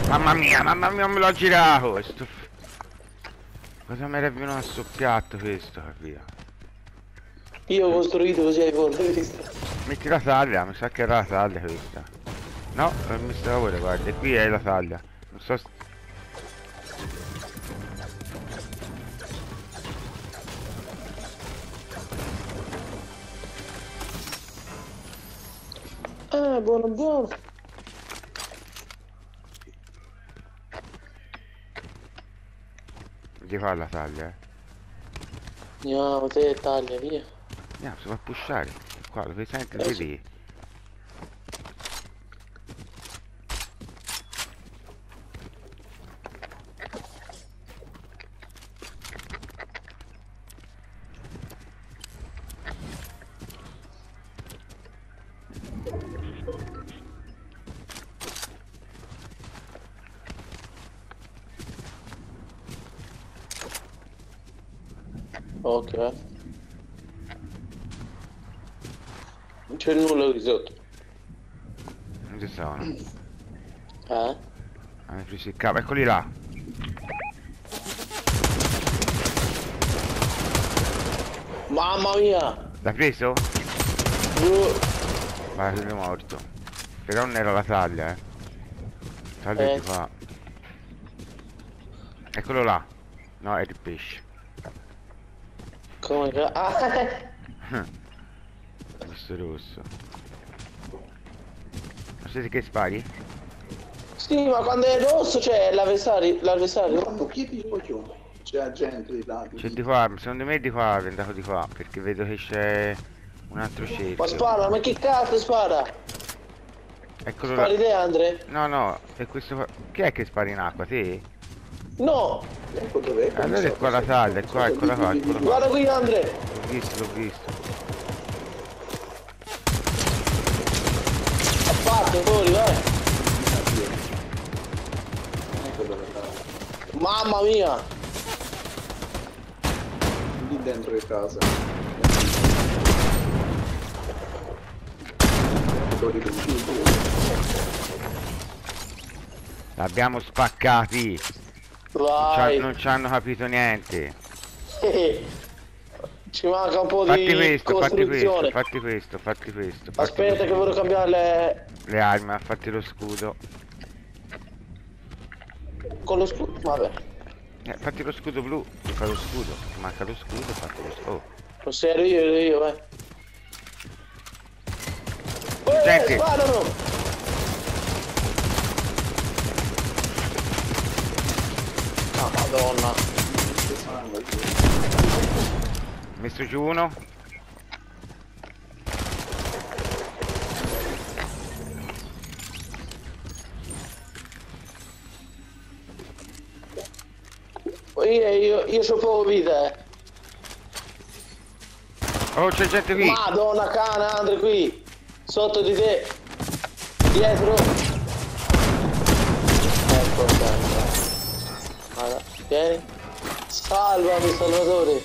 Mamma mia, me l'ho girato! Cosa mi era venuto a sto piatto questo, via? Io ho costruito così ai forni, hai visto? Metti la taglia, mi sa che era la taglia questa. No, non mi stava pure, guarda, qui è la taglia. Non so. Buono buono. Di qua la taglia, Andiamo, te taglia, via. Andiamo, si va a pushare. Qua, lo senti, lo Sì. vedi? Ok. Non c'è nulla qui sotto. Non ci sono. Hanno preso il capo, eccoli là. Mamma mia! L'ha preso? Vai, sono morto. Però non era la taglia, Taglia di qua. Eccolo là. No, è il pesce. Come che... Questo rosso. Ma siete che spari? Sì, ma quando è rosso c'è l'avversario. Quando chiedi io, c'è gente di là. C'è di qua, secondo me è di qua, è andato di qua, perché vedo che c'è un altro Ma cerchio. spara, ma che cazzo spara? Eccolo Spari là. te, Andre? No, è questo qua. Chi è che spara in acqua? Te? No! Ecco dov'è. Allora è qua la taglia, è qua, eccola qua, eccola qua. Guarda qui, Andre! L'ho visto. A parte, fuori, vai! Ecco dove sta. Mamma mia! Lì dentro le case. L'abbiamo spaccati. Vai! Non ci hanno capito niente. Ci manca un po' Fatti di questo, costruzione. fatti questo. Aspetta che voglio cambiare le armi, fatti lo scudo. con lo scudo. Vabbè. Fatti lo scudo blu, ti fa lo scudo. Ti manca lo scudo, fatti lo scudo. Lo ero io, vai. Gente! Sparano! Ah, madonna. Messo giù uno. Io c'ho poco vita, Oh, c'è gente qui. Madonna cane, Andre qui. Sotto di te. Dietro. Ecco, guarda. Vieni. Salvami, Salvatore.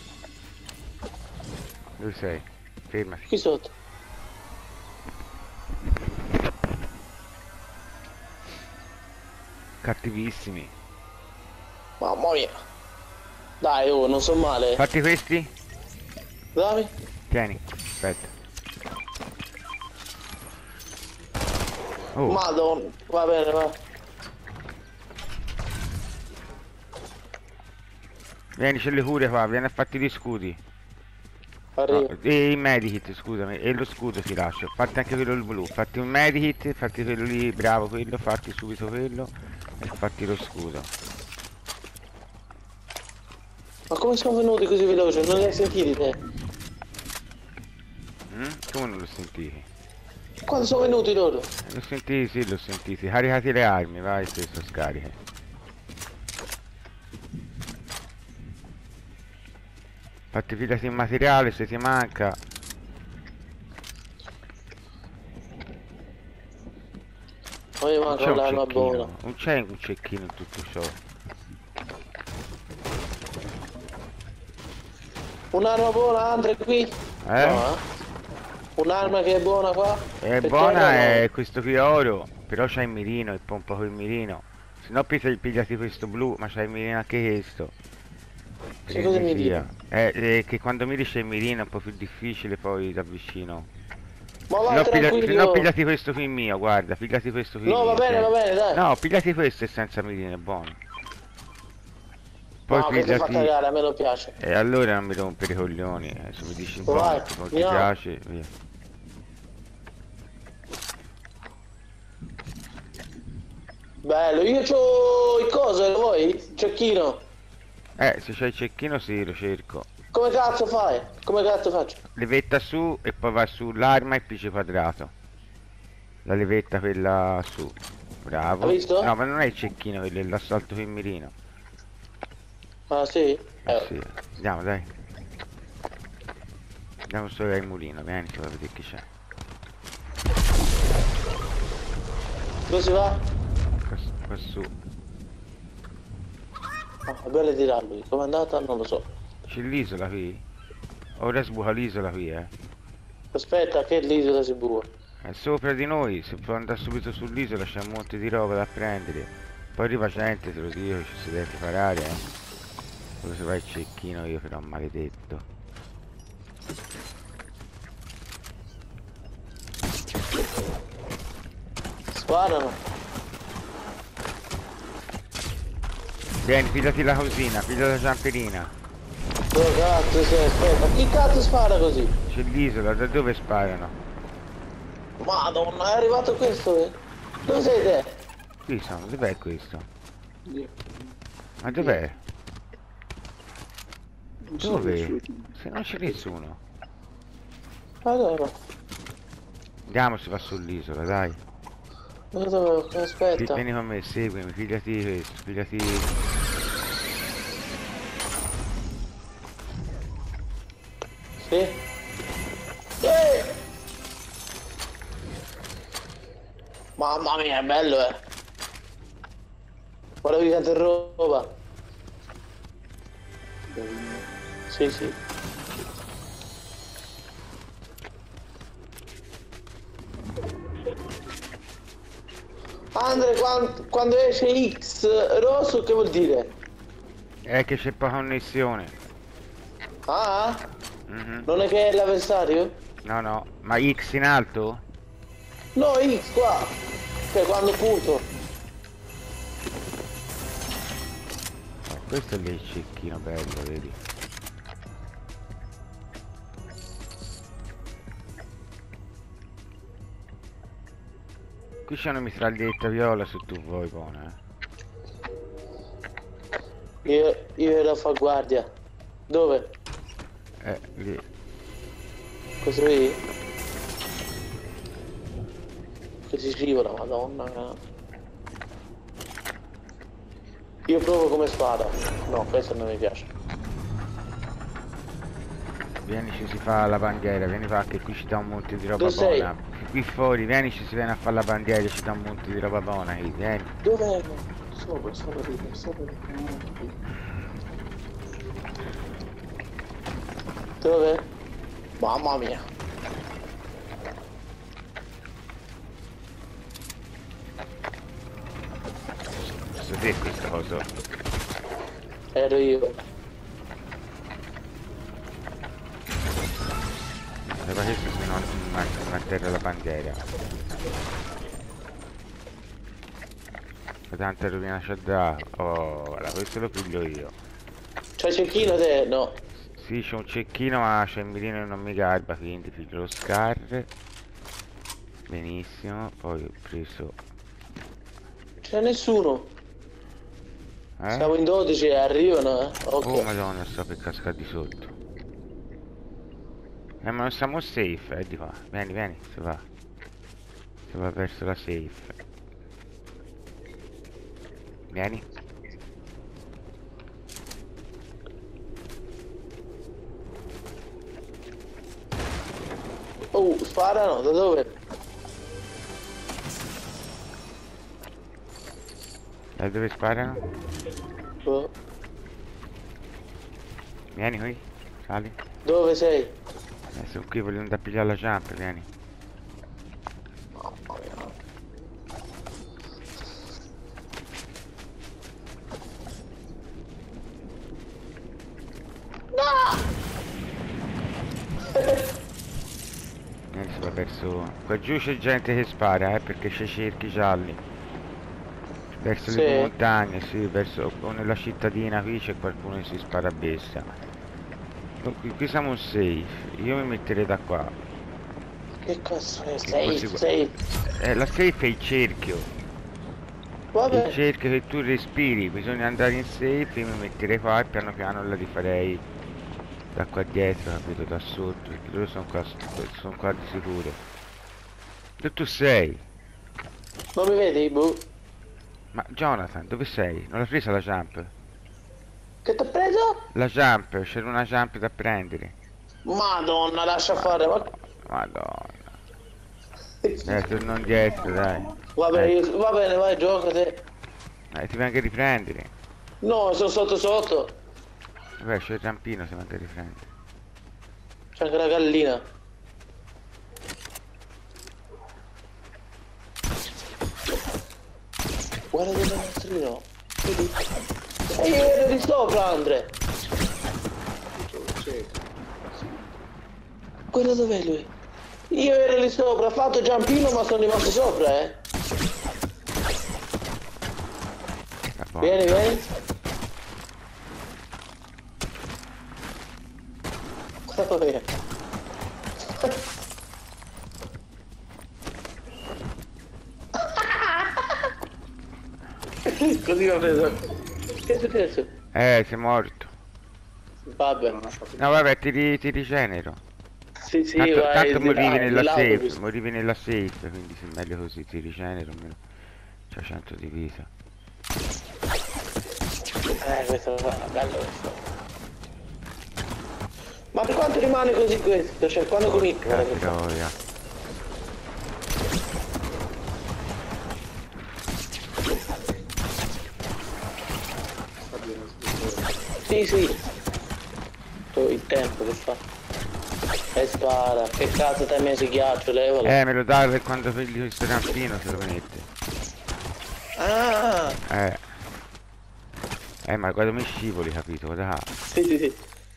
Dove sei? Fermati. Qui sotto. Cattivissimi. Mamma mia. Dai, oh, non so male. Fatti questi? Dammi. Tieni, aspetta. Oh, Madonna. Va bene, va. vieni, c'è le cure qua, vieni a fatti gli scudi. Arrivo. No, e i medikit, scusami, e lo scudo ti lascio. Fatti anche quello il blu, fatti un medikit, fatti quello lì, bravo quello, fatti subito quello e fatti lo scudo. Ma come sono venuti così veloci? Non li hai sentiti te? Come non lo sentiti? Quando sono venuti loro? L'ho sentiti, sì, l'ho sentiti. Caricati le armi, vai, stesso scariche. Fatti filati in materiale se ti manca. Poi manca l'arma buona. Non c'è un cecchino in tutto ciò. Un'arma buona, Andre qui? No, Un'arma che è buona qua? È Per buona, terra, è questo qui oro, però c'ha il mirino e pompa col mirino. Se no pigliati questo blu, ma c'ha il mirino anche questo. Che cosa mi Sia. dici? È che quando miri c'è il mirino è un po' più difficile poi da vicino. Ma Se vai no, se no tranquillo. pigliati questo qui mio, guarda, pigliati questo qui No, mio. va bene, dai. No, pigliati questo e senza mirino, è buono. Poi No, che ti fa pigliati... cagare, a me non piace. E allora non mi rompere i coglioni, se mi dici buono, Vai, se non ti andiamo. piace, via. Bello, io c'ho il coso, lo vuoi? Cecchino. Se c'hai il cecchino sì, lo cerco. Come cazzo fai? Come cazzo faccio? Levetta su e poi va sull'arma e PC quadrato. La levetta quella su. Bravo. Hai visto? No, ma non è il cecchino, quello è l'assalto con il mirino. Ah sì? Sì. Andiamo, dai. Andiamo solo al mulino, vieni che va a vedere chi c'è. Dove si va? Qua su. Ah, è bello tirarlo, com'è andata? Non lo so. C'è l'isola qui? Ora sbuca l'isola qui, Aspetta, che l'isola si bua. È sopra di noi, se può andare subito sull'isola c'è un monte di roba da prendere. Poi arriva gente, te lo dico, ci si deve preparare, Dove si va il cecchino io però maledetto. Sparano. Vieni, pigliati la cosina, piglia la ciamperina. Dove cazzo sei? Aspetta, chi cazzo spara così? C'è l'isola, da dove sparano? Madonna, è arrivato questo, eh? Dove sei te? Qui sono, dov'è questo? Io- Ma dov'è? Non so Dove? nessuno. Se non c'è nessuno. Allora, Andiamo, si va sull'isola, dai. dove? Aspetta. Vieni con me, seguimi, pigliati questo, pigliati... Sì? Mamma mia, è bello, eh! Guarda che tanta roba. Sì, sì. Andre, quando esce X rosso, che vuol dire? È che c'è poca connessione. Ah? Mhm. Non è che è l'avversario? No, no, ma X in alto? No, X qua. Cioè, quando punto. Questo è lì il cecchino bello, vedi? Qui c'è una mitraglietta viola se tu vuoi, buona, Io ero a far guardia. Dove? lì. Questo qui? Che si scivola, madonna. Io provo come spada. No, questo non mi piace. Vieni, ci si fa la bandiera, vieni qua che qui ci dà un monte di roba Dove sei? buona. Qui fuori, vieni, ci si viene a fare la bandiera e ci dà un monte di roba buona qui, vieni. Dov'è? Sopra, sopra. Dove? Mamma mia. Posso dire questa cosa? Ero io. Leva questo se no non atterra la bandiera. Tanta rovina c'è da... Oh, guarda, questo lo piglio io. C'hai cecchino te? No. Sì, c'è un cecchino ma c'è il mirino e non mi garba, quindi piglio lo scar. Benissimo, poi ho preso... C'è nessuno. Siamo in 12 e arrivano, eh. Ok. Oh madonna, sto per cascare di sotto. Ma non siamo safe, di qua. Vieni, vieni, si va. Si va verso la safe. Vieni. Oh, sparano, da dove? Da dove sparano? Oh. Vieni qui, sali. Dove sei? Sono qui, voglio andare a pigliare la jump, vieni. Mamma mia. Niente, si va verso... Qua giù c'è gente che spara, perché c'è cerchi gialli. Verso Sì. le montagne, sì, verso... o nella cittadina qui c'è qualcuno che si spara a bestia. Qui siamo un safe, io mi metterei da qua. Che cazzo è? Che Safe. La safe è il cerchio. Il Vabbè. cerchio che tu respiri, bisogna andare in safe, io mi metterei qua e piano piano la rifarei da qua dietro, capito, da sotto, perché loro sono qua di sicuro. Dove tu sei? Non mi vedi, boh? Ma Jonathan, dove sei? Non l'hai presa la jump? Che ti ho preso? La jump, c'era una jump da prendere. Madonna, lascia fare, ma... Madonna. Torno indietro, dai. Va bene, va bene, vai, gioca te. Ti vengo a riprendere. No, sono sotto. Vabbè, c'è il rampino, si vengo a riprendere. C'è anche la gallina. Guarda dove è il mostrino. Vedi? E io ero di sopra, Andre. Guarda dov'è lui. Io ero lì sopra, ho fatto giampino ma sono rimasto sopra, eh. Vieni. Guarda via. Così mi ha preso. Che è successo? Sei morto. Vabbè. No, vabbè, ti rigenero. Sì, Tanto, vai. tanto morivi nella safe, dell'autobus. morivi nella safe, quindi se meglio così, ti rigenero almeno. C'ha 100 di vita. Questo è bello questo. Ma per quanto rimane così questo? Cioè quando comincia? Troia. Sì. Il tempo che fa. E spara. Che cazzo ti hai messo il ghiaccio, levalo. Me lo dai per quando pigli questo rampino, se lo mette. Ah! Ma quando mi scivoli, capito? Guarda. Sì.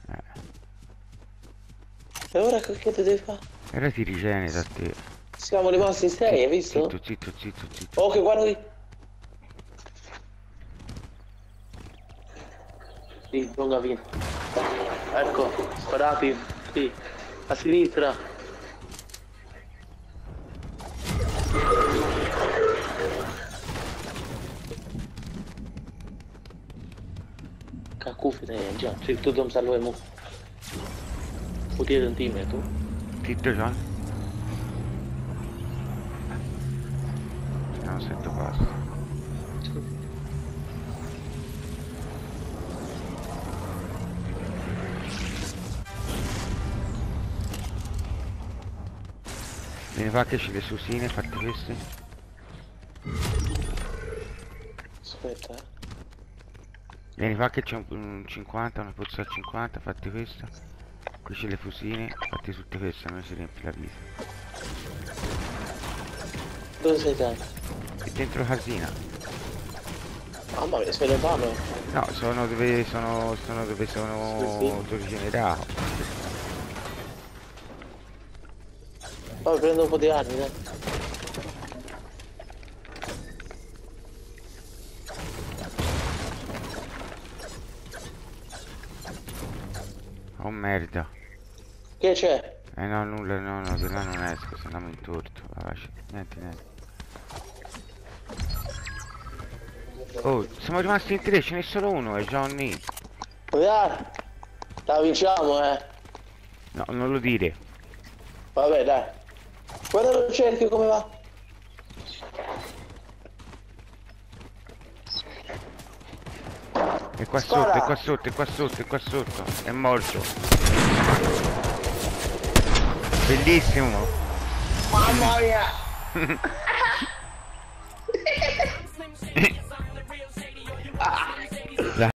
E ora che ti devi fare? E ora ti rigenera a te. Siamo rimasti in 6, hai visto? Zitto. Ok, guarda qui. Sì, lunga via. Ecco, sparati. Sì. A sinistra. Cacuffi, già, sì, tu non salvo Puti centimetro. Zitto, John. Non sento basta. Vieni qua che c'è le susine, fatti queste. Aspetta, Vieni qua che c'è un 50, una pozza al 50, fatti questa. Qui c'è le fusine, fatti tutte queste, non si riempie la vita. Dove sei te? È dentro la casina. Mamma mia, sei lontano? No, sono dove sono rigenerato. Poi prendo un po' di armi, dai. Oh merda. Che c'è? No, nulla, no, di là non esco, se andiamo in torto. Niente. Oh, siamo rimasti in tre, ce n'è solo uno, è Johnny. Dai, la vinciamo, No, non lo dire. Vabbè, dai. Guarda lo cerchio come va. È qua Spara. sotto, è qua sotto. È morto. Bellissimo. Mamma mia.